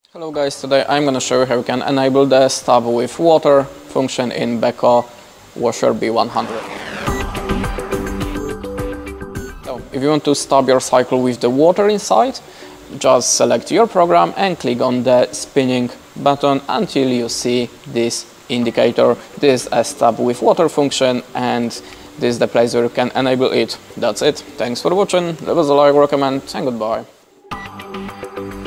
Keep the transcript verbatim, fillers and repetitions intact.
Hello guys, today I'm going to show you how you can enable the stub with water function in Beko washer B one hundred. So, if you want to stub your cycle with the water inside, just select your program and click on the spinning button until you see this indicator. This is a stub with water function and this is the place where you can enable it. That's it. Thanks for watching. Leave us a like, recommend and goodbye.